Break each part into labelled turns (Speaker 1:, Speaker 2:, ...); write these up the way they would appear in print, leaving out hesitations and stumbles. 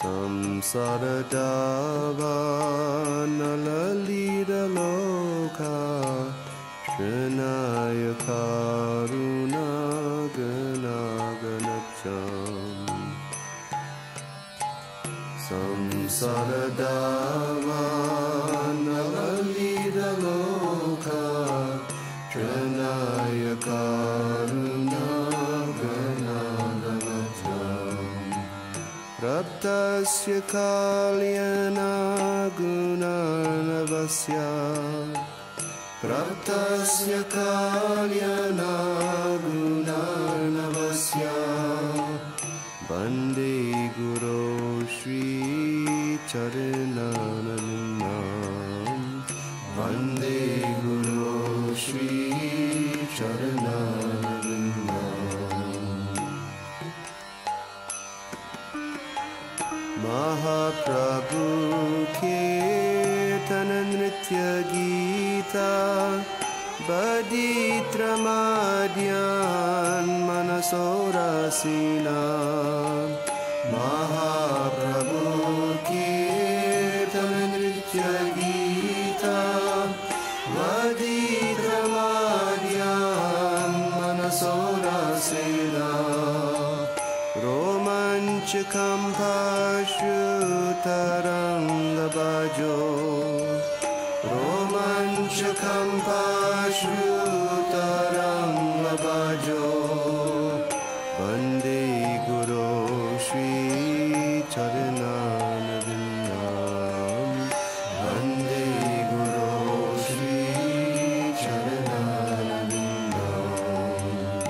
Speaker 1: samsaradava-nalalita-loka Shrinaya karuna-gana-ganacham samsaradava-nalalita-loka Shrinaya karuna-gana-ganacham Praptasya kalyana gunarnavasya Praptasya kalyana gunarnavasya Bande Guru Shri Charananam Bande Guru Shri Charananam Mahaprabhu Kirtana Nritya Gita Baditra Madhyan Manasorasina Mahaprabhu Kirtana Nritya Gita Baditra Madhyan Manasorasina Romanchakam Pashrutaranga-bajo Romanchakam Pashrutaranga-bajo Bande Guru Shri Charananavindam Bande Guru Shri Charananavindam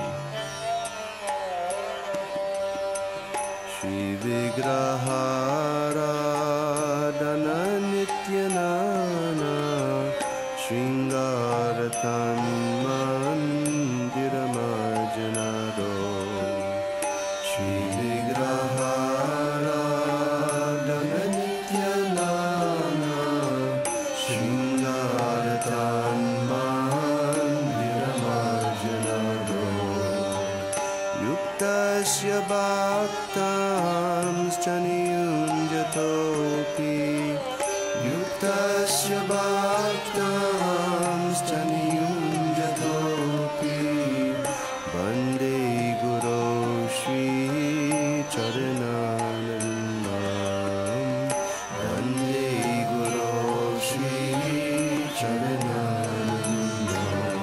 Speaker 1: Shri Vigraharadhana Nityanana Shringaratan Mandiramarjanado Shri Vigraharadhana Nityanana Shringaratan Mandiramarjanado Yuktasya Bhaktamscha niyunjatopi Yuktasya Bhaktamscha niyunjatopi Bande Guru Shri Charananavindam Bande Guru Shri Charananavindam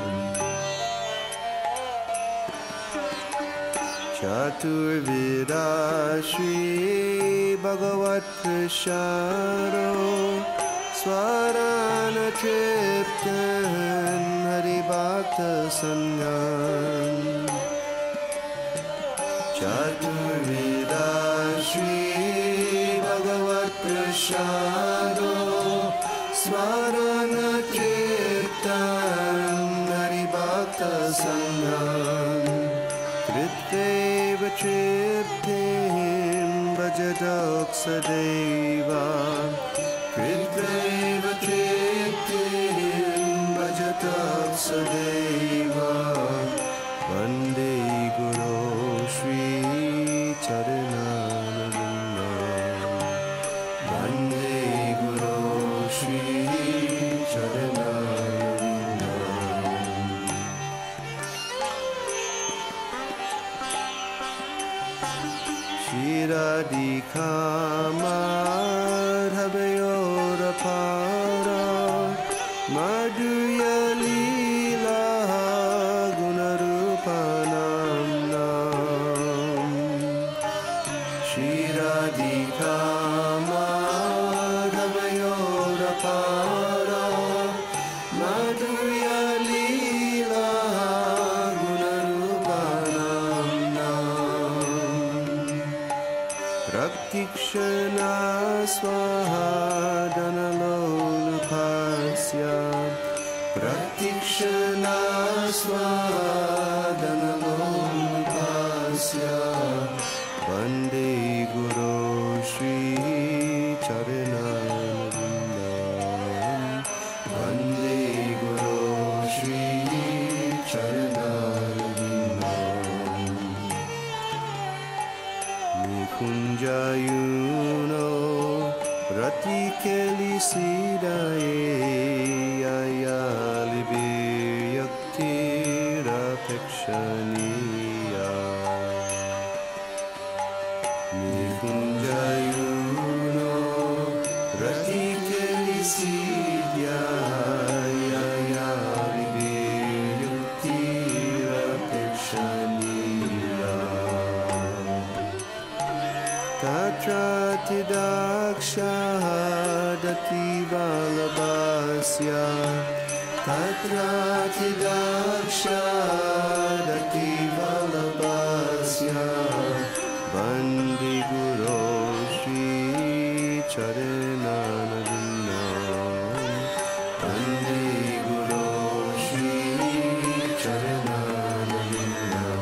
Speaker 1: Chaturveda Shri Bhagavat Prasharo Swarana Triptan Haribhakta Sangam Chaturveda Shri Bhagavat Prasharo Swarana Triptan Haribhakta Sangam Tritveva Triptim Bhajadoksadeva Tritveva Triptim Bhajadoksadeva Vande Guru Shri Charananavindam Vande Guru Shri Charananavindam Shri Radhika Madhavayorapara Madhurya Leela Gunarupanam Nam Shri Radhika Madhavayorapara Madhurya Leela Gunarupanam Nam Praktikshana Swaha Dhanalolupasya Praktikshana Swaha Dhanalolupasya Vande Guru Shri Charananavindam Vande Guru Shri Charananavindam Nikunjayun Rati Kelisidae Ayalibi Yaktira Pekshaniya Nikunjayuno Rati Kelisidia Ayalibi Yaktira Pekshaniya Tatrati Dakshadati Valabhasya Tatrati Dakshadati Valabhasya Bandi Guru Shri Charananavindam Bandi Guru Shri Charananavindam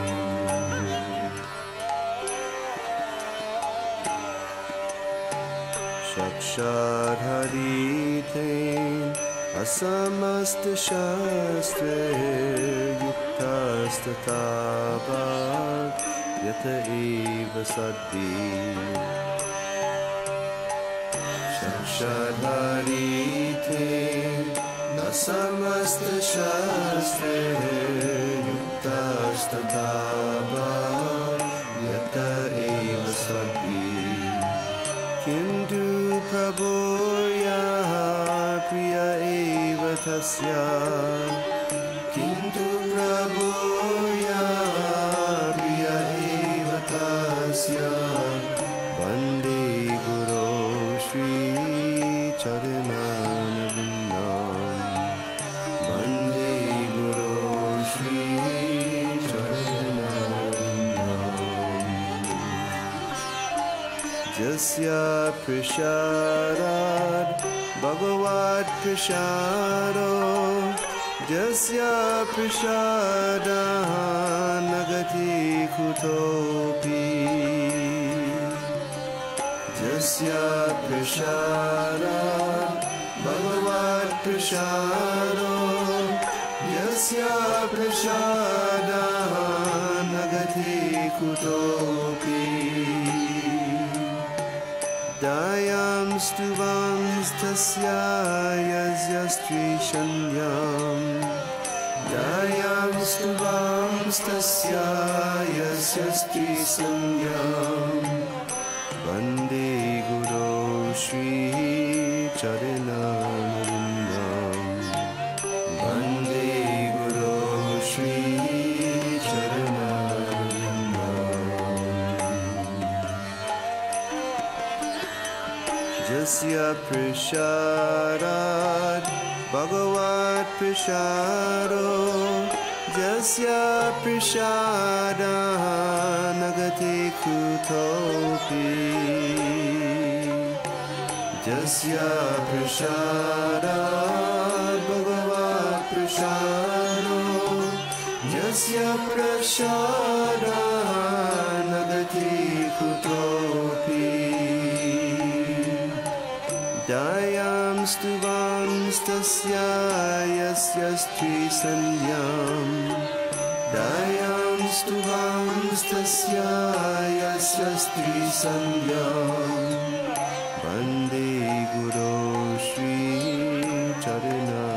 Speaker 1: Shakshad Haritein Asamasta Shastre Yuktastatavad Yata Eva Saddi Shakshad Haritein Asamasta Shastre Yuktastatavad Yata Eva Saddi Kintu Prabhuya Priya Eva Tasya Kintu Prabhuya Priya Eva Tasya Vande Guru Shri Charananavindam Vande Guru Shri Charananavindam Jasya Prashadat Bhagavad Prashado Jasya Prashada Nagati Kutopi Jasya Prashada Bhagavad Prashado Jasya Prashada Nagati Kutopi Dayam Stuvam Stasya Yasyastri Shanyam Dayam Stuvam Stasya Yasyastri Shanyam Vande Guru Shri Charananavindam Vande Guru Shri Jasya Prashadat Bhagavad Prashado Jasya Prashada Nagate Kutopi Jasya Prashadat Bhagavad Prashado Jasya Prashada Nagate Kutopi Dayam Stuvam Stasya Yasyastri Sanyam Dayam Stuvam Stasya Yasyastri Sanyam Vande Guru Shri Charananavindam